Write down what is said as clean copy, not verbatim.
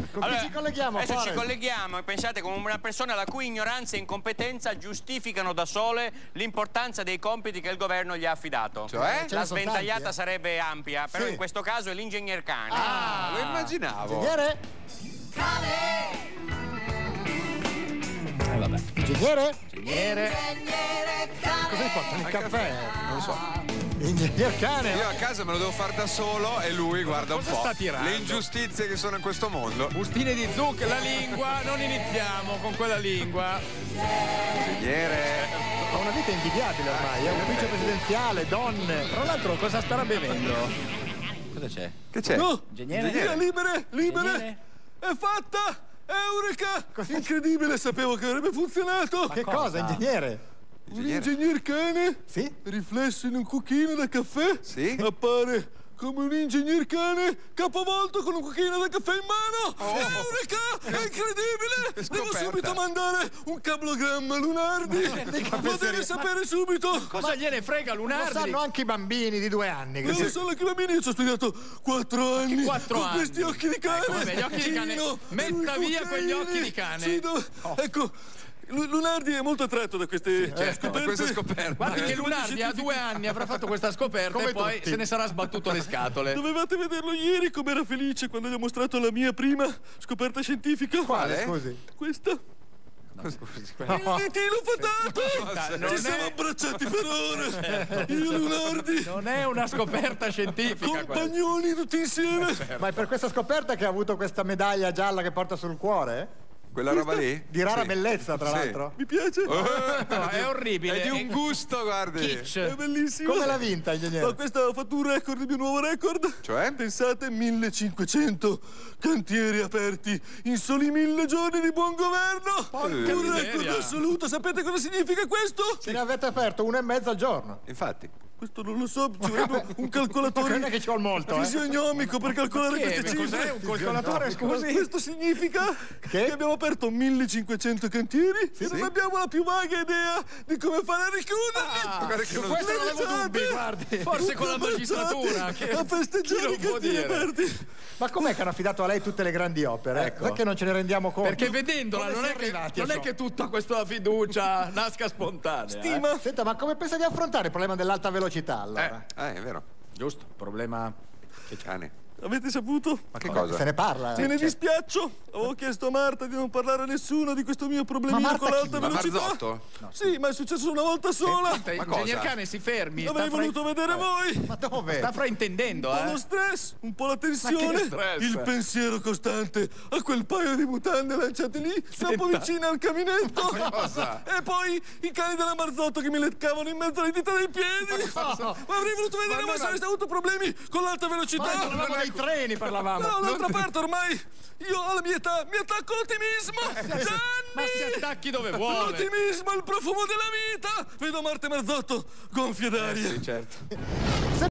Con chi ci colleghiamo? Adesso ci colleghiamo e pensate come una persona la cui ignoranza e incompetenza giustificano da sole l'importanza dei compiti che il governo gli ha affidato. Cioè? La sventagliata sarebbe ampia, però in questo caso è l'ingegner Cane. Ah, lo immaginavo. Ingegnere? Cane! Vabbè. Ingegnere? Ingegnere Cane! Cosa gli portano? Il caffè? Non lo so. Ingegner Cane? Io a casa me lo devo fare da solo e lui guarda un po'. Cosa sta tirando? Le ingiustizie che sono in questo mondo. Bustine di zucchero, la lingua, non iniziamo con quella lingua. Ingegnere. Ha una vita invidiabile ormai, è un ufficio presidenziale, donne. Tra l'altro cosa starà bevendo? Cosa c'è? Che c'è? No! Ingegnere? Libere! Ingegnere? È fatta! Eureka! Incredibile, sapevo che avrebbe funzionato! Che cosa, ingegnere? Un ingegner Cane? Sì? Riflesso in un cucchiaino da caffè? Sì? Appare come un ingegner Cane capovolto con un cucchiaino da caffè in mano! Eureka! È incredibile! Devo subito mandare un cablogramma a Lunardi! Lo deve sapere subito! Cosa gliene frega Lo Lunardi? sanno anche i bambini di 2 anni. Non lo so anche i bambini, io ci ho studiato 4 anni 4 con anni? questi occhi di cane! Come gli occhi di cane? Chino, Metta sui via quegli cucchiaini. occhi di cane. Sì, ecco, Lunardi è molto attratto da queste scoperte. Queste scoperte. Guardi che Lunardi a 2 anni avrà fatto questa scoperta Come e poi tutti. se ne sarà sbattuto le scatole. Dovevate vederlo ieri come era felice quando gli ho mostrato la mia prima scoperta scientifica. Quale? Scusi. Questa. Scusi, Il ditino fatato! Ci siamo abbracciati per ore! Io e Lunardi! Non è una scoperta scientifica quella. Compagnoni tutti insieme! Ma è per questa scoperta che ha avuto questa medaglia gialla che porta sul cuore? quella roba lì? Di rara Sì. bellezza, tra Sì. l'altro. Mi piace? No, è orribile. È di un gusto, guardi. Kitsch. È bellissimo! Come l'ha vinta, ingegnere? Ma questa ho fatto un record, il mio nuovo record. Cioè? Pensate, 1500 cantieri aperti in soli 1000 giorni di buon governo. Un record miseria. assoluto. Sapete cosa significa questo? Ce ne avete aperto 1,5 al giorno. Infatti. Questo non lo so, ci vorrebbe un calcolatore Non è che ci vuole molto, fisionomico per calcolare queste Cos'è cifre. un calcolatore, scusi? Questo significa che abbiamo aperto 1500 cantieri e non abbiamo la più vaga idea di come fare a richiuderli. Guarda che non- Questo non avevo dubbi, guardi. Forse con la magistratura. Che... a festeggiare chi lo i può cantieri dire? aperti. Ma com'è che hanno affidato a lei tutte le grandi opere? Ecco. Perché non ce ne rendiamo conto? Perché vedendola Come non si è, che, arrivati a non è ciò? che tutta questa fiducia nasca spontanea. Stima. Senta, ma come pensa di affrontare il problema dell'alta velocità, allora? È vero. Giusto, problema. Che cane. Avete saputo? Ma che cosa? Se ne parla. Me ne dispiaccio. Avevo chiesto a Marta di non parlare a nessuno di questo mio problemino Marta con l'alta chi? Ma velocità. Marzotto? Sì, ma è successo una volta sola. Senta, Ma ingegner cosa? Cane, si fermi. Avrei voluto vedere voi. Ma dove? Sta fraintendendo, Un po' lo stress, un po' la tensione, stress? il pensiero costante a quel paio di mutande lanciate lì, troppo vicine al caminetto. Cosa? E poi i cani della Marzotto che mi leccavano in mezzo alle dita dei piedi. Ma avrei voluto vedere voi se aveste avuto problemi con l'alta velocità. Ma parlavamo dei treni, parlavamo. No, l'altra parte ormai. Io alla mia età mi attacco all'ottimismo. Gianni! Ma si attacchi dove vuole. L'ottimismo è il profumo della vita. Vedo Marta e Marzotto gonfie d'aria. Sì, certo.